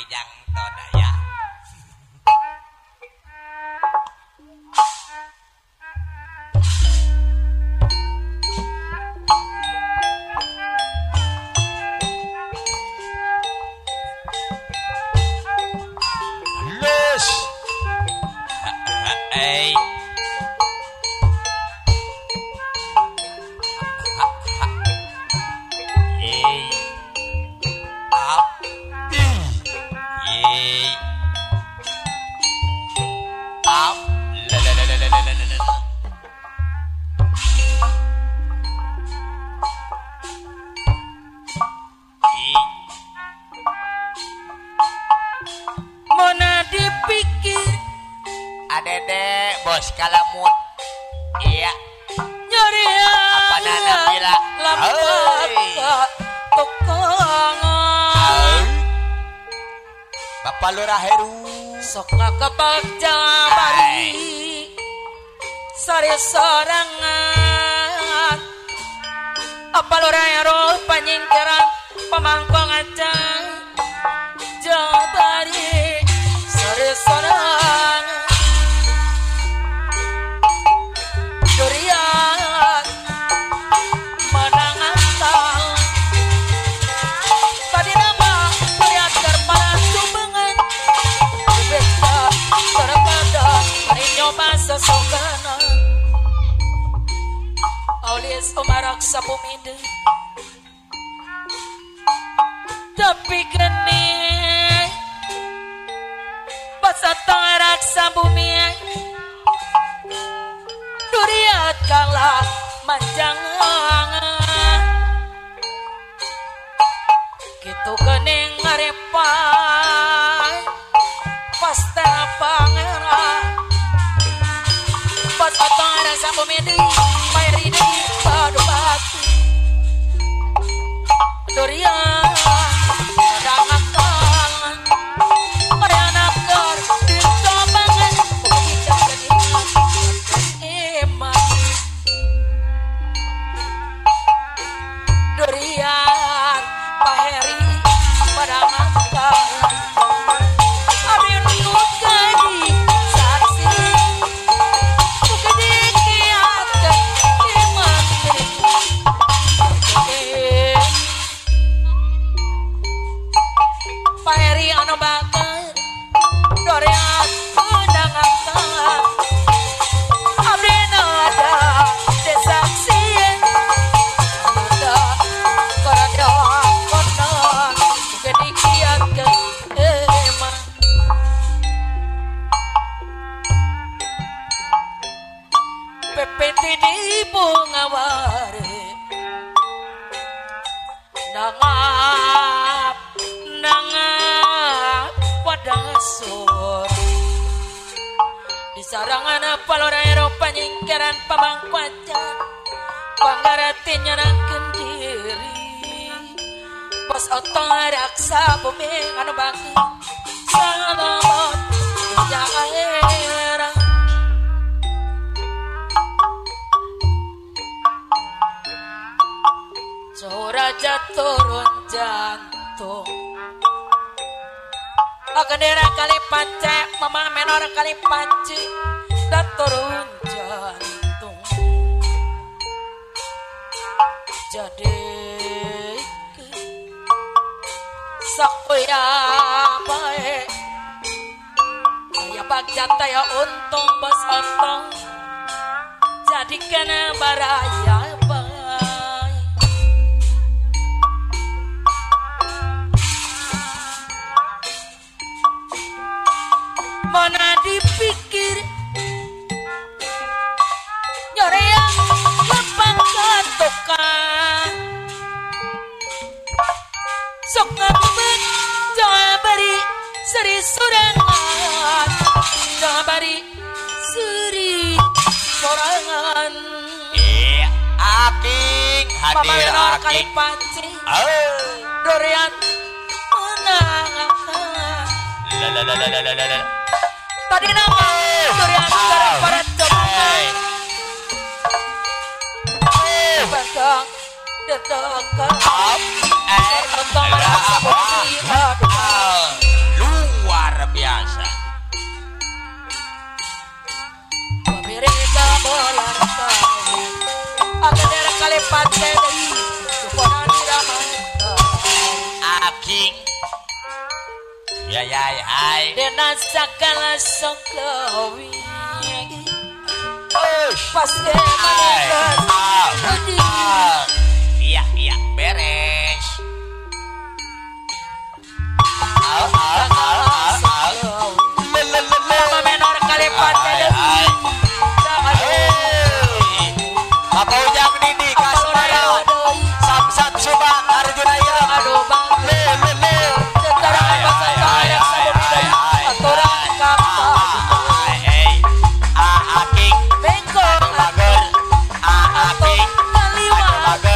yang todaya. Lus. Hey. Adede bos kalamut iya nyari apa nana bila lampak tokongan Bapak Lurah Heru sok ngakabagja bari sari sorangan apa Lurah Heru panyingkiran pamangkong aja jabari sari sorangan durian menangan tahun tadi nama lihat terpana cubengan berbeda terkada hari nyoba sesokanan aulis omarak sapumide tapi kene pasatang raksa bumi duriat kalah manjangan gitu gening ngarepan pasta pangeran pas atang ada sampo medi mayri di padu batu duriat kadang akan ada anak gar di tobangan begitu keningan durian paheri padangkan abdi nukadi saksi nukadi kiatkan iman paheri anu bakal durian padangkan abdi nada desaksi pepeti di bunga ware nangap padang sur di sarangan palora Eropa nyingkiran pamangkuacan panggaratin nyenangkan diri bos otong raksa bumi anu bangki sangat punya air Raja turun jantung Agendera kali pancek Mama menor kali panci Dan turun jantung Jadi Sakuya baik Saya bagjat ya untung bos otong Jadikan baraya baik mana dipikir nyoreang lapang katokan sok ngabubet jangan bari seri sorangan jangan bari seri sorangan aking hadir Pamalenor aking kali panci durian menang tadi nama durian sekarang para cobakan Bentang detekan Bentang merasa bukti aduh jaya hai dina sakala sokowi pasti hai manegas iya iya beres mama menor kali pantai Bapak Ujang Didi Kasmara Samsat Subang Arjuna Ira aduh bang tentara bahasa kayak sabubidaya aturan kapal Aking bengkok Mager Aking kaliwa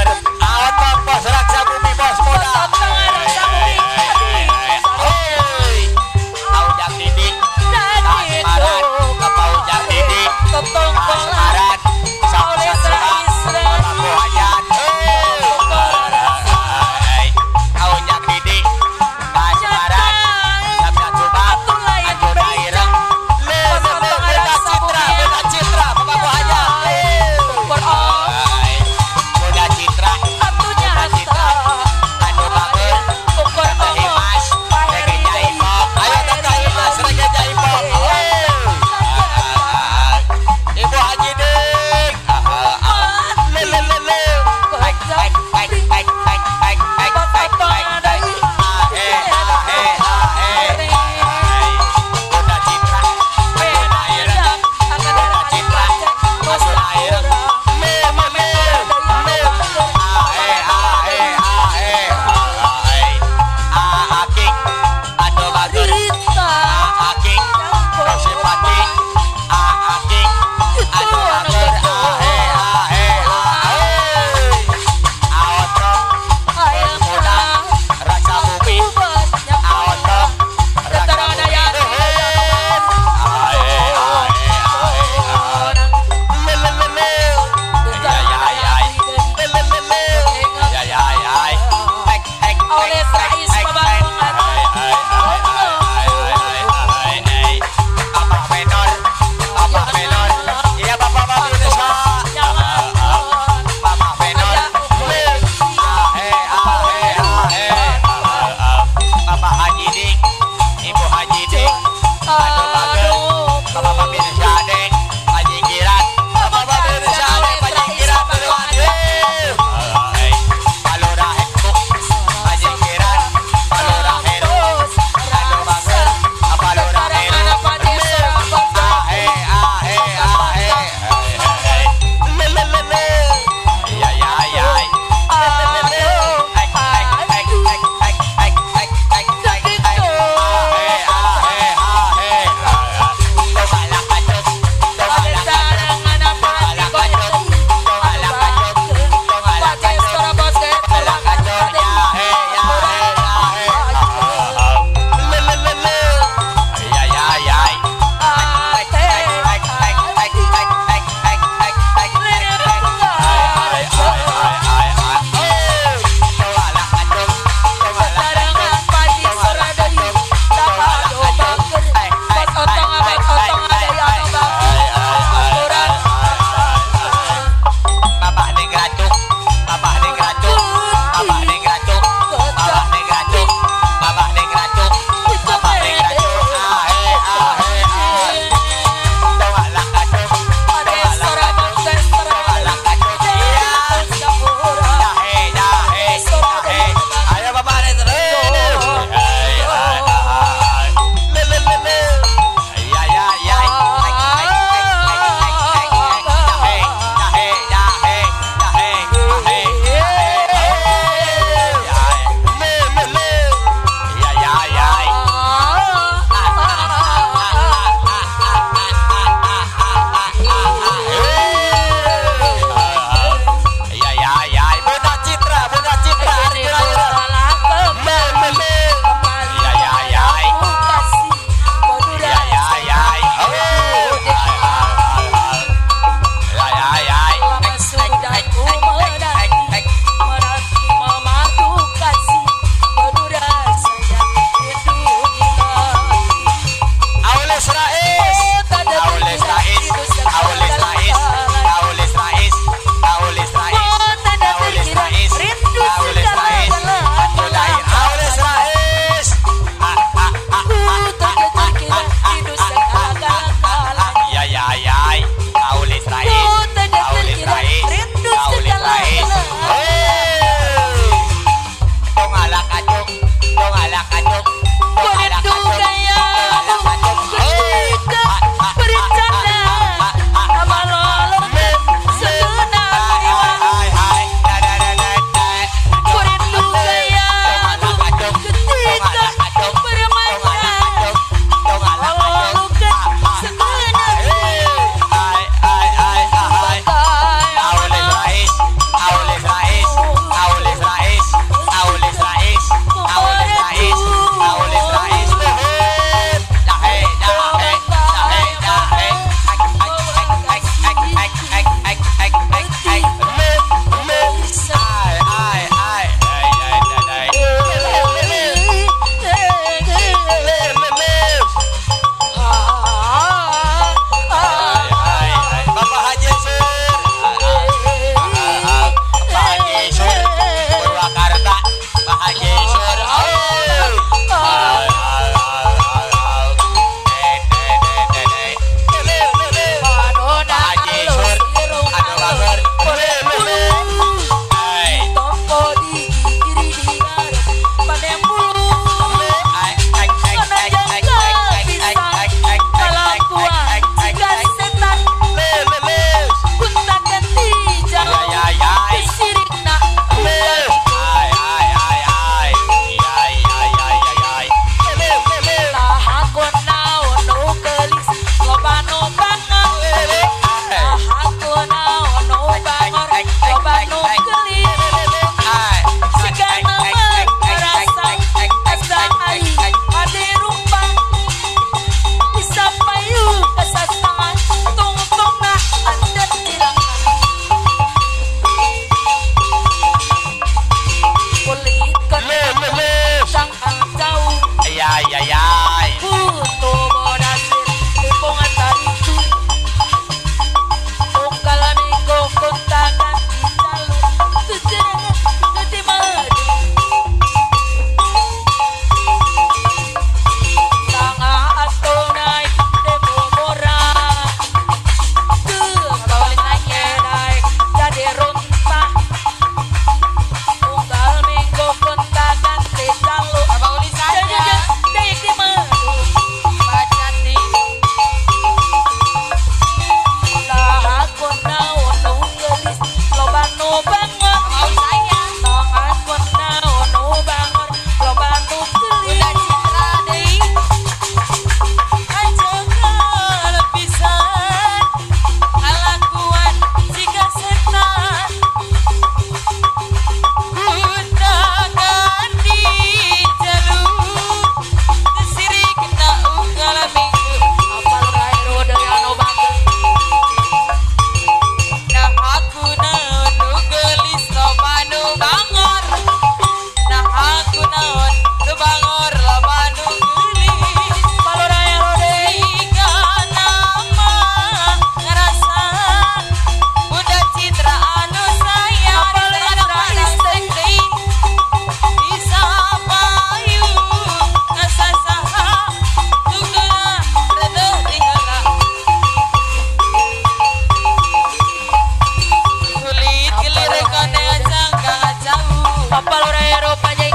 rupanya